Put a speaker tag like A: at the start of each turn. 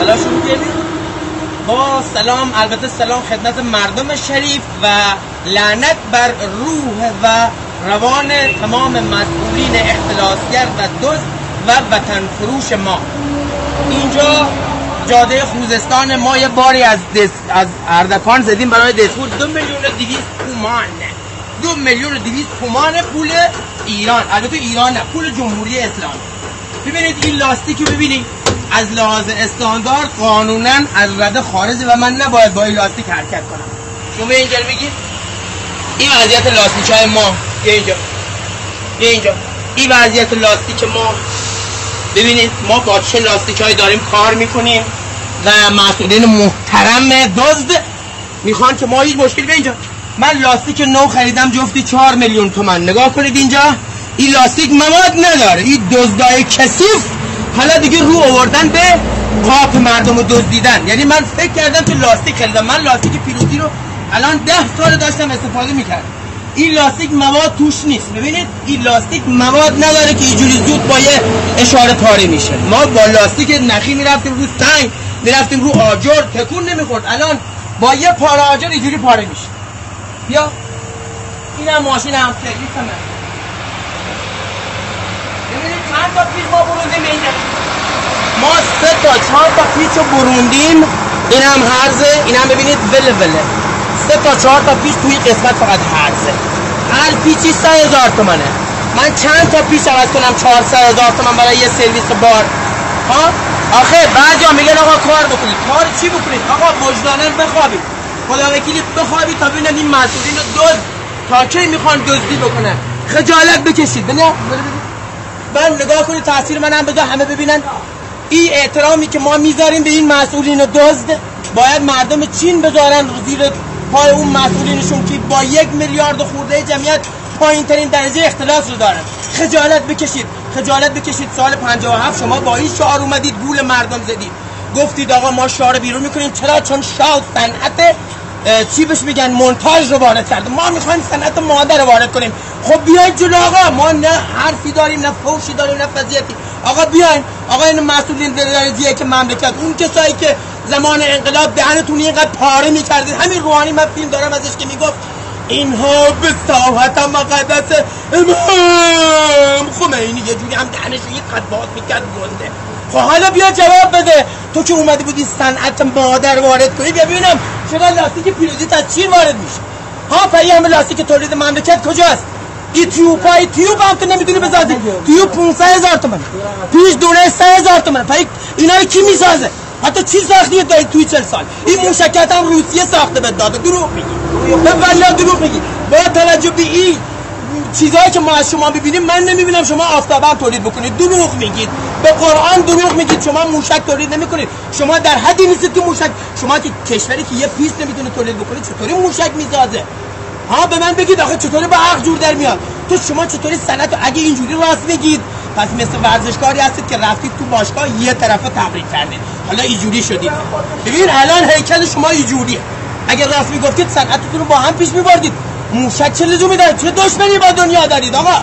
A: تلاش می‌کردید. با سلام، البته سلام خدمت مردم شریف و لعنت بر روح و روان تمام مسئولین اختلاسگر و دزد و وطن فروش ما. اینجا جاده خوزستان ما یه باری از اردکان زدیم برای دستور 2,200,000 تومان. 2,200,000 تومان پول ایران، البته ایران نه، پول جمهوری اسلامی. ببینید این لاستیک رو ببینید، از لحاظ استاندارد قانونا از رده خارجه و من نباید با این لاستیک حرکت کنم. شما اینجا بگید این وضعیت لاستیک های ما، اینجا این وضعیت لاستیک ما. ببینید ما با چه لاستیک هایی داریم کار میکنیم و مسئولین محترم دزد میخوان که ما هیچ مشکلی به اینجا. من لاستیک نو خریدم جفتی 4 میلیون تومان. نگاه کنید اینجا این لاستیک مواد نداره. این دزدای کثیف حالا دیگه رو آوردن به قاپ مردم رو دزدیدن. یعنی من فکر کردم که لاستیک خریدم. من لاستیک پیروزی رو الان 10 سال داشتم استفاده میکردم. این لاستیک مواد توش نیست. ببینید این لاستیک مواد نداره که اینجوری زود با یه اشاره پاره میشه. ما با لاستیک نخی میرفتیم رو سنگ، میرفتیم رو آجر، تکون نمیخورد. الان با یه پاره آجر اینجوری پاره میشه. بیا اینم ماشین هم سرویس من. ببینید چند تا پیچ ما بروندیم اینجا. ما 3 تا 4 تا پیچ رو بروندیم. این هم هرزه، این هم ببینید وله 3 تا 4 تا پیچ توی قسمت فقط هرزه. هر پیچی 100,000 تومنه. من چند تا پیچ عوض کنم 400,000 تومن برای یه سرویس بار؟ ها؟ آخه بعضیا میگن آقا کار بکنید. کار چی بکنید؟ آقا وجدانن بخوابید. خدا وکیلی بخوابید تا ببینن این مسئولین دزد تا کی میخوان دزدی بکنن. خجالت بکشید. من نگاه کنید تاثیر منم بذار همه ببینن. این احترامی که ما میذاریم به این مسئولین دزد باید مردم چین بذارن زیر پای اون مسئولینشون که با 1 میلیارد خورده جمعیت پایین ترین درجه اختلاس رو دارن. خجالت بکشید. خجالت بکشید. سال 57 شما با این شعار اومدید گول مردم زدید. گفتید آقا ما شعار بیرون میکنیم. چرا؟ چون شاه صنعت چی بهش میگن مونتاژ رو وارد کرده. ما میخوایم صنعت ماده رو وارد کنیم. خب بیاید جلو آقا. ما نه حرفی داریم نه فوشی داریم نه فضیحتی. آقا بیاین. آقا این مسئولین درجه‌ای که مملکت، اون کسایی که زمان انقلاب دهنتون اینقدر پاره میکردید، همین روحانی من فیلم دارم ازش که میگفت اینها به ساحت مقدس امام خمینی یه جوری هم دهنش یه قد باز میکرد گنده. خب حالا بیا جواب بده. تو که اومدی بودی صنعت مادر وارد کنی، بیا ببینم چرا لاستیک پیروزی از چین وارد میشه. ها پای همه لاستیک تولید مملکت کجاست؟ این تیوب هم تو نمیدونی بسازی. تیوب 500,000 تومان، پیش دونه 100,000 تومان. پای اینا کی میسازه؟ حتی چی ساختیه دایی توی 40 سال؟ این موشکت هم روسیه ساخته به داده. دروغ میگی. والله دروغ میگی. با توجه به این چیزایی که ما از شما ببینیم من نمیبینم شما آفتاب هم تولید بکنید. دروغ میگید. به قرآن دروغ میگید. شما موشک تولید نمیکنید. شما در حدی نیستید که موشک، شما که کشوری که یه پیس نمیتونه تولید بکنید چطوری موشک میسازه؟ ها به من بگید آخه چطوری با عقل جور در میاد؟ تو شما چطوری صنعت اگه اینجوری راست بگید پس مثل ورزشکاری هستید که رفتید تو باشگاه یه طرفه تمرین کردید حالا اینجوری شدید. ببین الان هیکل شما اینجوریه. اگه راست میگفتید صنعتتون رو با هم پیش میبردید. موشک چه لزومی داره؟ چه دشمنی با دنیا دارید آقا؟